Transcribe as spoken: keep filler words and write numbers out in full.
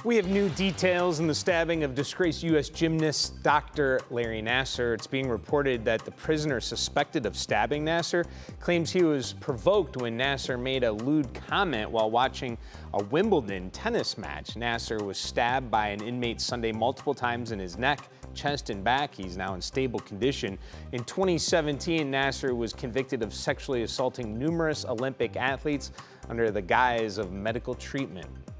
We have new details in the stabbing of disgraced U S gymnast Doctor Larry Nassar. It's being reported that the prisoner suspected of stabbing Nassar claims he was provoked when Nassar made a lewd comment while watching a Wimbledon tennis match. Nassar was stabbed by an inmate Sunday multiple times in his neck, chest, and back. He's now in stable condition. In twenty seventeen, Nassar was convicted of sexually assaulting numerous Olympic athletes under the guise of medical treatment.